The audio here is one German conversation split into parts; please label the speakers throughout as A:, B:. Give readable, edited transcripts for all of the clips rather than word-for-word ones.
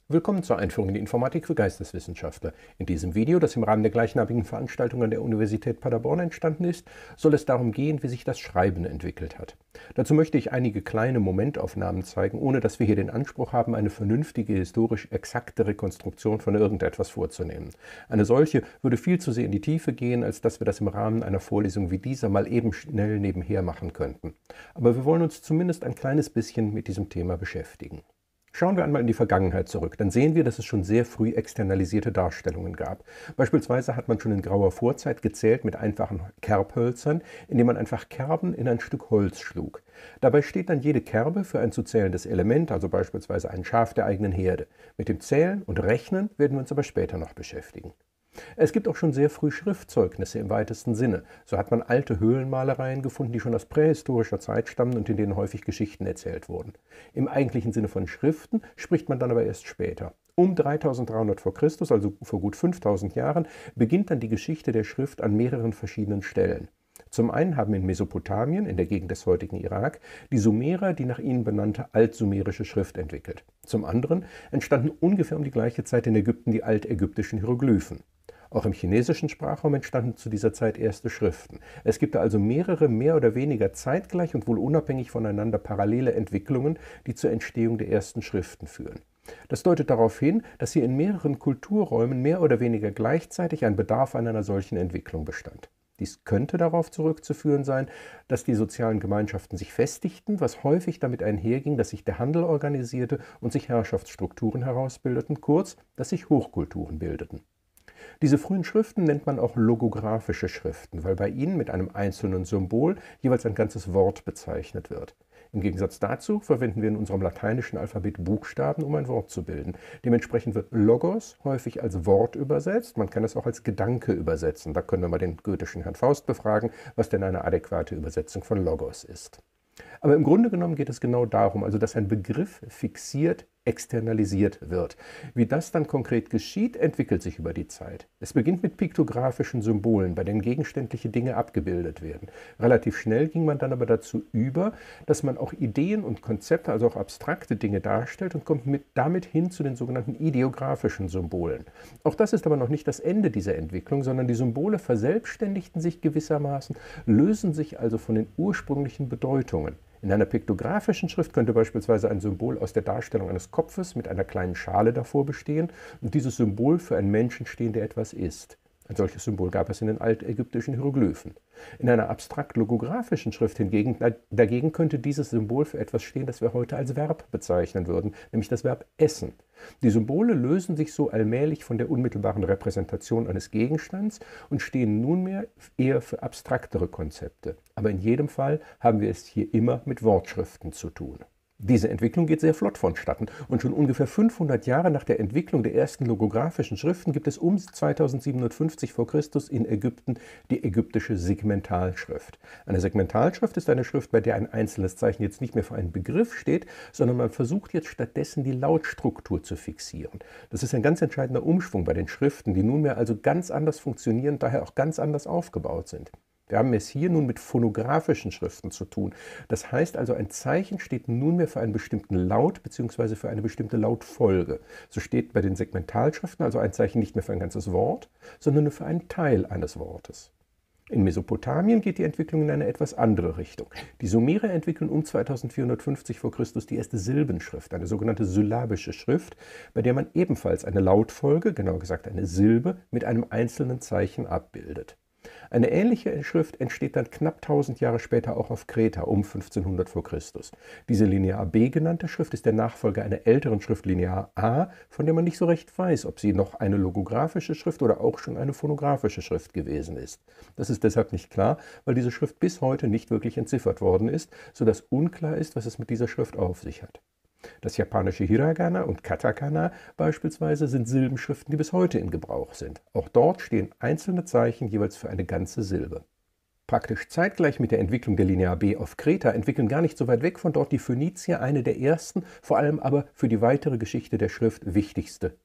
A: Willkommen zur Einführung in die Informatik für Geisteswissenschaftler. In diesem Video, das im Rahmen der gleichnamigen Veranstaltung an der Universität Paderborn entstanden ist, soll es darum gehen, wie sich das Schreiben entwickelt hat. Dazu möchte ich einige kleine Momentaufnahmen zeigen, ohne dass wir hier den Anspruch haben, eine vernünftige, historisch exakte Rekonstruktion von irgendetwas vorzunehmen. Eine solche würde viel zu sehr in die Tiefe gehen, als dass wir das im Rahmen einer Vorlesung wie dieser mal eben schnell nebenher machen könnten. Aber wir wollen uns zumindest ein kleines bisschen mit diesem Thema beschäftigen. Schauen wir einmal in die Vergangenheit zurück, dann sehen wir, dass es schon sehr früh externalisierte Darstellungen gab. Beispielsweise hat man schon in grauer Vorzeit gezählt mit einfachen Kerbhölzern, indem man einfach Kerben in ein Stück Holz schlug. Dabei steht dann jede Kerbe für ein zu zählendes Element, also beispielsweise ein Schaf der eigenen Herde. Mit dem Zählen und Rechnen werden wir uns aber später noch beschäftigen. Es gibt auch schon sehr früh Schriftzeugnisse im weitesten Sinne. So hat man alte Höhlenmalereien gefunden, die schon aus prähistorischer Zeit stammen und in denen häufig Geschichten erzählt wurden. Im eigentlichen Sinne von Schriften spricht man dann aber erst später. Um 3300 vor Christus, also vor gut 5000 Jahren, beginnt dann die Geschichte der Schrift an mehreren verschiedenen Stellen. Zum einen haben in Mesopotamien, in der Gegend des heutigen Irak, die Sumerer die nach ihnen benannte altsumerische Schrift entwickelt. Zum anderen entstanden ungefähr um die gleiche Zeit in Ägypten die altägyptischen Hieroglyphen. Auch im chinesischen Sprachraum entstanden zu dieser Zeit erste Schriften. Es gibt also mehrere mehr oder weniger zeitgleich und wohl unabhängig voneinander parallele Entwicklungen, die zur Entstehung der ersten Schriften führen. Das deutet darauf hin, dass hier in mehreren Kulturräumen mehr oder weniger gleichzeitig ein Bedarf an einer solchen Entwicklung bestand. Dies könnte darauf zurückzuführen sein, dass die sozialen Gemeinschaften sich festigten, was häufig damit einherging, dass sich der Handel organisierte und sich Herrschaftsstrukturen herausbildeten, kurz, dass sich Hochkulturen bildeten. Diese frühen Schriften nennt man auch logographische Schriften, weil bei ihnen mit einem einzelnen Symbol jeweils ein ganzes Wort bezeichnet wird. Im Gegensatz dazu verwenden wir in unserem lateinischen Alphabet Buchstaben, um ein Wort zu bilden. Dementsprechend wird Logos häufig als Wort übersetzt, man kann es auch als Gedanke übersetzen. Da können wir mal den goethischen Herrn Faust befragen, was denn eine adäquate Übersetzung von Logos ist. Aber im Grunde genommen geht es genau darum, also dass ein Begriff fixiert, externalisiert wird. Wie das dann konkret geschieht, entwickelt sich über die Zeit. Es beginnt mit piktografischen Symbolen, bei denen gegenständliche Dinge abgebildet werden. Relativ schnell ging man dann aber dazu über, dass man auch Ideen und Konzepte, also auch abstrakte Dinge darstellt und kommt damit hin zu den sogenannten ideografischen Symbolen. Auch das ist aber noch nicht das Ende dieser Entwicklung, sondern die Symbole verselbstständigten sich gewissermaßen, lösen sich also von den ursprünglichen Bedeutungen. In einer piktografischen Schrift könnte beispielsweise ein Symbol aus der Darstellung eines Kopfes mit einer kleinen Schale davor bestehen und dieses Symbol für einen Menschen stehen, der etwas ist. Ein solches Symbol gab es in den altägyptischen Hieroglyphen. In einer abstrakt-logografischen Schrift dagegen könnte dieses Symbol für etwas stehen, das wir heute als Verb bezeichnen würden, nämlich das Verb essen. Die Symbole lösen sich so allmählich von der unmittelbaren Repräsentation eines Gegenstands und stehen nunmehr eher für abstraktere Konzepte. Aber in jedem Fall haben wir es hier immer mit Wortschriften zu tun. Diese Entwicklung geht sehr flott vonstatten und schon ungefähr 500 Jahre nach der Entwicklung der ersten logografischen Schriften gibt es um 2750 vor Christus in Ägypten die ägyptische Segmentalschrift. Eine Segmentalschrift ist eine Schrift, bei der ein einzelnes Zeichen jetzt nicht mehr für einen Begriff steht, sondern man versucht jetzt stattdessen die Lautstruktur zu fixieren. Das ist ein ganz entscheidender Umschwung bei den Schriften, die nunmehr also ganz anders funktionieren, daher auch ganz anders aufgebaut sind. Wir haben es hier nun mit phonografischen Schriften zu tun. Das heißt also, ein Zeichen steht nunmehr für einen bestimmten Laut bzw. für eine bestimmte Lautfolge. So steht bei den Segmentalschriften also ein Zeichen nicht mehr für ein ganzes Wort, sondern nur für einen Teil eines Wortes. In Mesopotamien geht die Entwicklung in eine etwas andere Richtung. Die Sumerer entwickeln um 2450 vor Christus die erste Silbenschrift, eine sogenannte syllabische Schrift, bei der man ebenfalls eine Lautfolge, genauer gesagt eine Silbe, mit einem einzelnen Zeichen abbildet. Eine ähnliche Schrift entsteht dann knapp 1000 Jahre später auch auf Kreta um 1500 vor Christus. Diese Linear B genannte Schrift ist der Nachfolger einer älteren Schrift Linear A, von der man nicht so recht weiß, ob sie noch eine logographische Schrift oder auch schon eine phonographische Schrift gewesen ist. Das ist deshalb nicht klar, weil diese Schrift bis heute nicht wirklich entziffert worden ist, sodass unklar ist, was es mit dieser Schrift auf sich hat. Das japanische Hiragana und Katakana beispielsweise sind Silbenschriften, die bis heute in Gebrauch sind. Auch dort stehen einzelne Zeichen jeweils für eine ganze Silbe. Praktisch zeitgleich mit der Entwicklung der Linear B auf Kreta entwickeln gar nicht so weit weg von dort die Phönizier eine der ersten, vor allem aber für die weitere Geschichte der Schrift wichtigste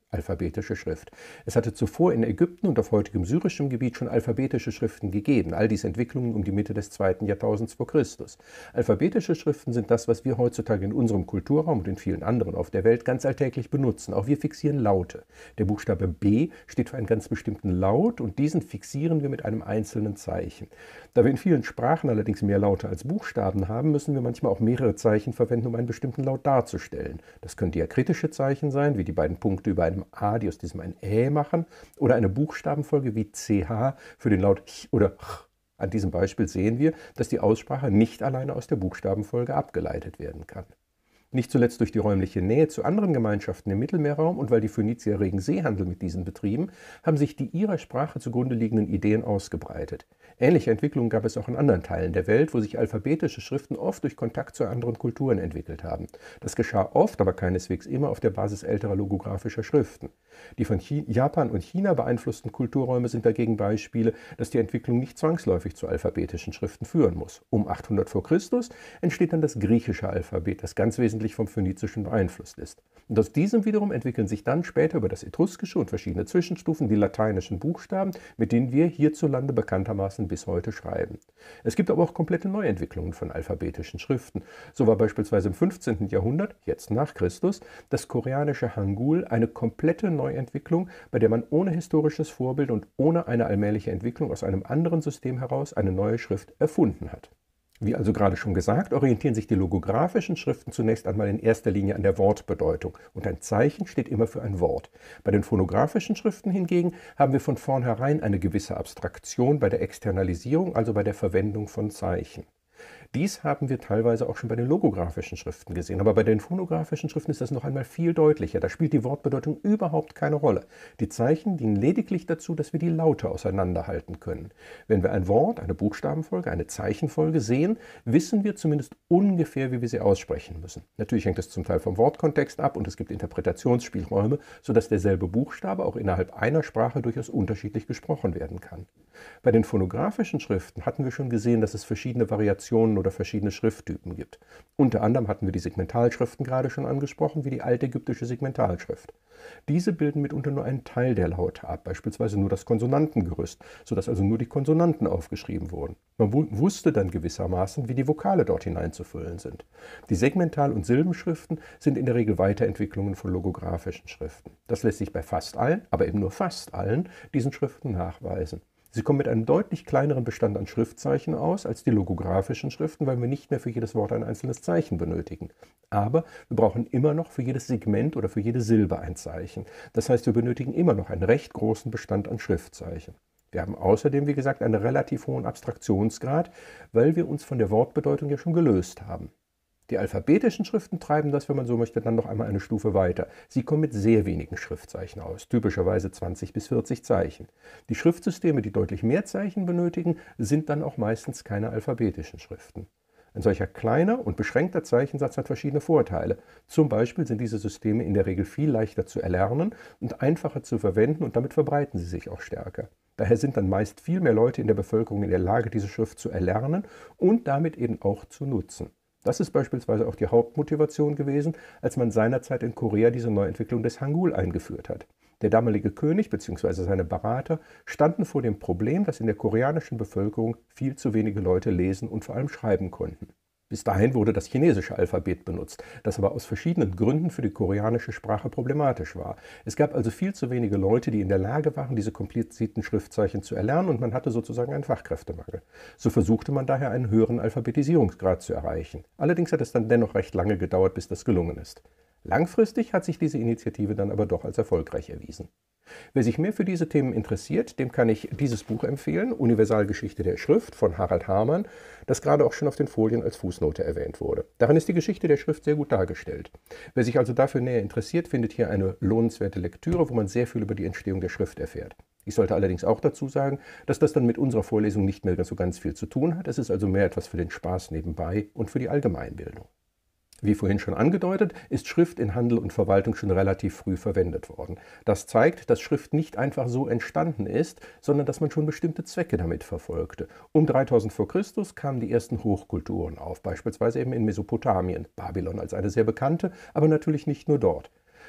A: alphabetische Schrift. Es hatte zuvor in Ägypten und auf heutigem syrischem Gebiet schon alphabetische Schriften gegeben, all dies Entwicklungen um die Mitte des 2. Jahrtausends vor Christus. Alphabetische Schriften sind das, was wir heutzutage in unserem Kulturraum und in vielen anderen auf der Welt ganz alltäglich benutzen. Auch wir fixieren Laute. Der Buchstabe B steht für einen ganz bestimmten Laut und diesen fixieren wir mit einem einzelnen Zeichen. Da wir in vielen Sprachen allerdings mehr Laute als Buchstaben haben, müssen wir manchmal auch mehrere Zeichen verwenden, um einen bestimmten Laut darzustellen. Das können diakritische Zeichen sein, wie die beiden Punkte über einem A, die aus diesem ein Ä machen, oder eine Buchstabenfolge wie CH für den Laut Ch oder Ch. An diesem Beispiel sehen wir, dass die Aussprache nicht alleine aus der Buchstabenfolge abgeleitet werden kann. Nicht zuletzt durch die räumliche Nähe zu anderen Gemeinschaften im Mittelmeerraum und weil die Phönizier regen Seehandel mit diesen betrieben, haben sich die ihrer Sprache zugrunde liegenden Ideen ausgebreitet. Ähnliche Entwicklungen gab es auch in anderen Teilen der Welt, wo sich alphabetische Schriften oft durch Kontakt zu anderen Kulturen entwickelt haben. Das geschah oft, aber keineswegs immer auf der Basis älterer logographischer Schriften. Die von Japan und China beeinflussten Kulturräume sind dagegen Beispiele, dass die Entwicklung nicht zwangsläufig zu alphabetischen Schriften führen muss. Um 800 v. Chr. entsteht dann das griechische Alphabet, das ganz wesentlich vom Phönizischen beeinflusst ist. Und aus diesem wiederum entwickeln sich dann später über das Etruskische und verschiedene Zwischenstufen die lateinischen Buchstaben, mit denen wir hierzulande bekanntermaßen bis heute schreiben. Es gibt aber auch komplette Neuentwicklungen von alphabetischen Schriften. So war beispielsweise im 15. Jahrhundert, jetzt nach Christus, das koreanische Hangul eine komplette Neuentwicklung, bei der man ohne historisches Vorbild und ohne eine allmähliche Entwicklung aus einem anderen System heraus eine neue Schrift erfunden hat. Wie also gerade schon gesagt, orientieren sich die logographischen Schriften zunächst einmal in erster Linie an der Wortbedeutung und ein Zeichen steht immer für ein Wort. Bei den phonographischen Schriften hingegen haben wir von vornherein eine gewisse Abstraktion bei der Externalisierung, also bei der Verwendung von Zeichen. Dies haben wir teilweise auch schon bei den logographischen Schriften gesehen, aber bei den phonographischen Schriften ist das noch einmal viel deutlicher. Da spielt die Wortbedeutung überhaupt keine Rolle. Die Zeichen dienen lediglich dazu, dass wir die Laute auseinanderhalten können. Wenn wir ein Wort, eine Buchstabenfolge, eine Zeichenfolge sehen, wissen wir zumindest ungefähr, wie wir sie aussprechen müssen. Natürlich hängt es zum Teil vom Wortkontext ab und es gibt Interpretationsspielräume, sodass derselbe Buchstabe auch innerhalb einer Sprache durchaus unterschiedlich gesprochen werden kann. Bei den phonografischen Schriften hatten wir schon gesehen, dass es verschiedene Variationen oder verschiedene Schrifttypen gibt. Unter anderem hatten wir die Segmentalschriften gerade schon angesprochen, wie die altägyptische Segmentalschrift. Diese bilden mitunter nur einen Teil der Laute ab, beispielsweise nur das Konsonantengerüst, sodass also nur die Konsonanten aufgeschrieben wurden. Man wusste dann gewissermaßen, wie die Vokale dort hineinzufüllen sind. Die Segmental- und Silbenschriften sind in der Regel Weiterentwicklungen von logographischen Schriften. Das lässt sich bei fast allen, aber eben nur fast allen, diesen Schriften nachweisen. Sie kommen mit einem deutlich kleineren Bestand an Schriftzeichen aus als die logographischen Schriften, weil wir nicht mehr für jedes Wort ein einzelnes Zeichen benötigen. Aber wir brauchen immer noch für jedes Segment oder für jede Silbe ein Zeichen. Das heißt, wir benötigen immer noch einen recht großen Bestand an Schriftzeichen. Wir haben außerdem, wie gesagt, einen relativ hohen Abstraktionsgrad, weil wir uns von der Wortbedeutung ja schon gelöst haben. Die alphabetischen Schriften treiben das, wenn man so möchte, dann noch einmal eine Stufe weiter. Sie kommen mit sehr wenigen Schriftzeichen aus, typischerweise 20 bis 40 Zeichen. Die Schriftsysteme, die deutlich mehr Zeichen benötigen, sind dann auch meistens keine alphabetischen Schriften. Ein solcher kleiner und beschränkter Zeichensatz hat verschiedene Vorteile. Zum Beispiel sind diese Systeme in der Regel viel leichter zu erlernen und einfacher zu verwenden und damit verbreiten sie sich auch stärker. Daher sind dann meist viel mehr Leute in der Bevölkerung in der Lage, diese Schrift zu erlernen und damit eben auch zu nutzen. Das ist beispielsweise auch die Hauptmotivation gewesen, als man seinerzeit in Korea diese Neuentwicklung des Hangul eingeführt hat. Der damalige König bzw. seine Berater standen vor dem Problem, dass in der koreanischen Bevölkerung viel zu wenige Leute lesen und vor allem schreiben konnten. Bis dahin wurde das chinesische Alphabet benutzt, das aber aus verschiedenen Gründen für die koreanische Sprache problematisch war. Es gab also viel zu wenige Leute, die in der Lage waren, diese komplizierten Schriftzeichen zu erlernen und man hatte sozusagen einen Fachkräftemangel. So versuchte man daher einen höheren Alphabetisierungsgrad zu erreichen. Allerdings hat es dann dennoch recht lange gedauert, bis das gelungen ist. Langfristig hat sich diese Initiative dann aber doch als erfolgreich erwiesen. Wer sich mehr für diese Themen interessiert, dem kann ich dieses Buch empfehlen, Universalgeschichte der Schrift von Harald Hamann, das gerade auch schon auf den Folien als Fußnote erwähnt wurde. Darin ist die Geschichte der Schrift sehr gut dargestellt. Wer sich also dafür näher interessiert, findet hier eine lohnenswerte Lektüre, wo man sehr viel über die Entstehung der Schrift erfährt. Ich sollte allerdings auch dazu sagen, dass das dann mit unserer Vorlesung nicht mehr so ganz viel zu tun hat. Es ist also mehr etwas für den Spaß nebenbei und für die Allgemeinbildung. Wie vorhin schon angedeutet, ist Schrift in Handel und Verwaltung schon relativ früh verwendet worden. Das zeigt, dass Schrift nicht einfach so entstanden ist, sondern dass man schon bestimmte Zwecke damit verfolgte. Um 3000 v. Chr. Kamen die ersten Hochkulturen auf, beispielsweise eben in Mesopotamien, Babylon als eine sehr bekannte, aber natürlich nicht nur dort.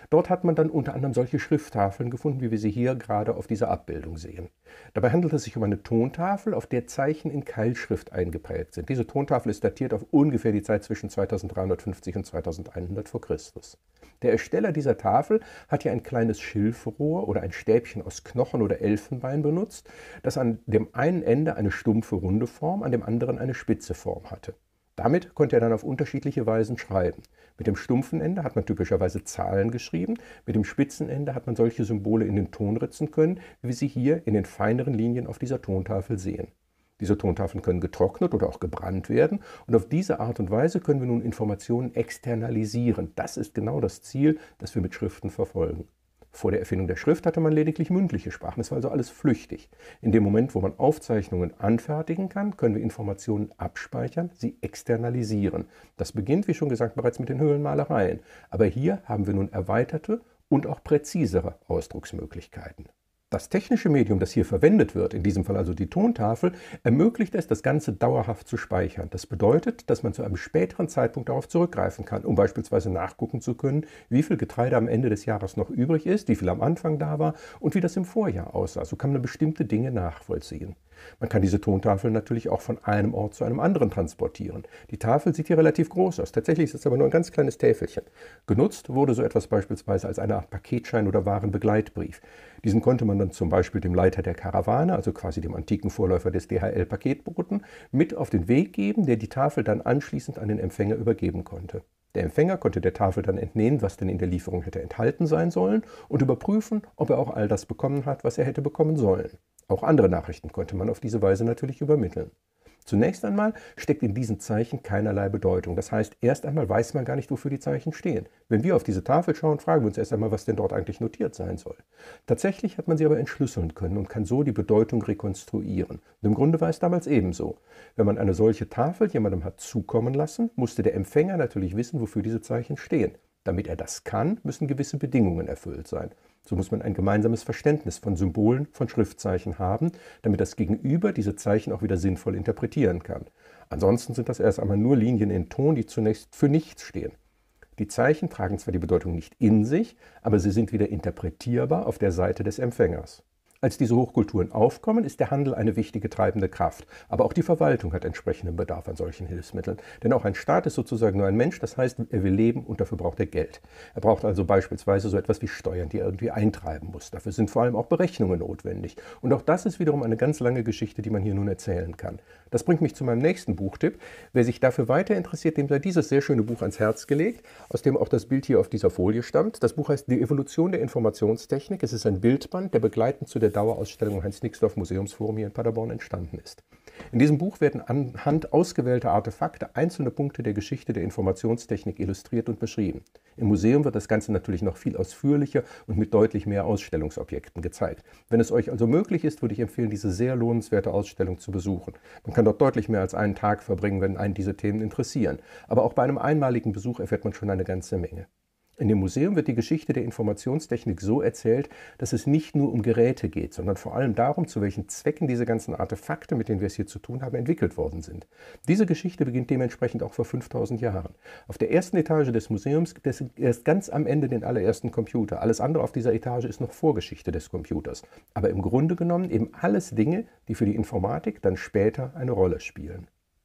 A: Dort hat man dann unter anderem solche Schrifttafeln gefunden, wie wir sie hier gerade auf dieser Abbildung sehen. Dabei handelt es sich um eine Tontafel, auf der Zeichen in Keilschrift eingeprägt sind. Diese Tontafel ist datiert auf ungefähr die Zeit zwischen 2350 und 2100 vor Christus. Der Ersteller dieser Tafel hat hier ein kleines Schilfrohr oder ein Stäbchen aus Knochen oder Elfenbein benutzt, das an dem einen Ende eine stumpfe, runde Form, an dem anderen eine spitze Form hatte. Damit konnte er dann auf unterschiedliche Weisen schreiben. Mit dem stumpfen Ende hat man typischerweise Zahlen geschrieben, mit dem spitzen Ende hat man solche Symbole in den Ton ritzen können, wie wir sie hier in den feineren Linien auf dieser Tontafel sehen. Diese Tontafeln können getrocknet oder auch gebrannt werden und auf diese Art und Weise können wir nun Informationen externalisieren. Das ist genau das Ziel, das wir mit Schriften verfolgen. Vor der Erfindung der Schrift hatte man lediglich mündliche Sprachen, es war also alles flüchtig. In dem Moment, wo man Aufzeichnungen anfertigen kann, können wir Informationen abspeichern, sie externalisieren. Das beginnt, wie schon gesagt, bereits mit den Höhlenmalereien. Aber hier haben wir nun erweiterte und auch präzisere Ausdrucksmöglichkeiten. Das technische Medium, das hier verwendet wird, in diesem Fall also die Tontafel, ermöglicht es, das Ganze dauerhaft zu speichern. Das bedeutet, dass man zu einem späteren Zeitpunkt darauf zurückgreifen kann, um beispielsweise nachgucken zu können, wie viel Getreide am Ende des Jahres noch übrig ist, wie viel am Anfang da war und wie das im Vorjahr aussah. So kann man bestimmte Dinge nachvollziehen. Man kann diese Tontafel natürlich auch von einem Ort zu einem anderen transportieren. Die Tafel sieht hier relativ groß aus. Tatsächlich ist es aber nur ein ganz kleines Täfelchen. Genutzt wurde so etwas beispielsweise als eine Art Paketschein oder Warenbegleitbrief. Diesen konnte man dann zum Beispiel dem Leiter der Karawane, also quasi dem antiken Vorläufer des DHL-Paketboten, mit auf den Weg geben, der die Tafel dann anschließend an den Empfänger übergeben konnte. Der Empfänger konnte der Tafel dann entnehmen, was denn in der Lieferung hätte enthalten sein sollen und überprüfen, ob er auch all das bekommen hat, was er hätte bekommen sollen. Auch andere Nachrichten konnte man auf diese Weise natürlich übermitteln. Zunächst einmal steckt in diesen Zeichen keinerlei Bedeutung. Das heißt, erst einmal weiß man gar nicht, wofür die Zeichen stehen. Wenn wir auf diese Tafel schauen, fragen wir uns erst einmal, was denn dort eigentlich notiert sein soll. Tatsächlich hat man sie aber entschlüsseln können und kann so die Bedeutung rekonstruieren. Und im Grunde war es damals ebenso. Wenn man eine solche Tafel jemandem hat zukommen lassen, musste der Empfänger natürlich wissen, wofür diese Zeichen stehen. Damit er das kann, müssen gewisse Bedingungen erfüllt sein. So muss man ein gemeinsames Verständnis von Symbolen, von Schriftzeichen haben, damit das Gegenüber diese Zeichen auch wieder sinnvoll interpretieren kann. Ansonsten sind das erst einmal nur Linien in Ton, die zunächst für nichts stehen. Die Zeichen tragen zwar die Bedeutung nicht in sich, aber sie sind wieder interpretierbar auf der Seite des Empfängers. Als diese Hochkulturen aufkommen, ist der Handel eine wichtige treibende Kraft. Aber auch die Verwaltung hat entsprechenden Bedarf an solchen Hilfsmitteln. Denn auch ein Staat ist sozusagen nur ein Mensch, das heißt, er will leben und dafür braucht er Geld. Er braucht also beispielsweise so etwas wie Steuern, die er irgendwie eintreiben muss. Dafür sind vor allem auch Berechnungen notwendig. Und auch das ist wiederum eine ganz lange Geschichte, die man hier nun erzählen kann. Das bringt mich zu meinem nächsten Buchtipp. Wer sich dafür weiter interessiert, dem sei dieses sehr schöne Buch ans Herz gelegt, aus dem auch das Bild hier auf dieser Folie stammt. Das Buch heißt Die Evolution der Informationstechnik. Es ist ein Bildband, der begleitend zu der Dauerausstellung im Heinz-Nixdorf Museumsforum hier in Paderborn entstanden ist. In diesem Buch werden anhand ausgewählter Artefakte einzelne Punkte der Geschichte der Informationstechnik illustriert und beschrieben. Im Museum wird das Ganze natürlich noch viel ausführlicher und mit deutlich mehr Ausstellungsobjekten gezeigt. Wenn es euch also möglich ist, würde ich empfehlen, diese sehr lohnenswerte Ausstellung zu besuchen. Man kann dort deutlich mehr als einen Tag verbringen, wenn einen diese Themen interessieren. Aber auch bei einem einmaligen Besuch erfährt man schon eine ganze Menge. In dem Museum wird die Geschichte der Informationstechnik so erzählt, dass es nicht nur um Geräte geht, sondern vor allem darum, zu welchen Zwecken diese ganzen Artefakte, mit denen wir es hier zu tun haben, entwickelt worden sind. Diese Geschichte beginnt dementsprechend auch vor 5000 Jahren. Auf der ersten Etage des Museums gibt es erst ganz am Ende den allerersten Computer. Alles andere auf dieser Etage ist noch Vorgeschichte des Computers. Aber im Grunde genommen eben alles Dinge, die für die Informatik dann später eine Rolle spielen.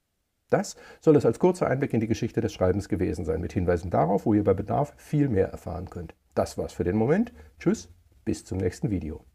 A: Das soll es als kurzer Einblick in die Geschichte des Schreibens gewesen sein, mit Hinweisen darauf, wo ihr bei Bedarf viel mehr erfahren könnt. Das war's für den Moment. Tschüss, bis zum nächsten Video.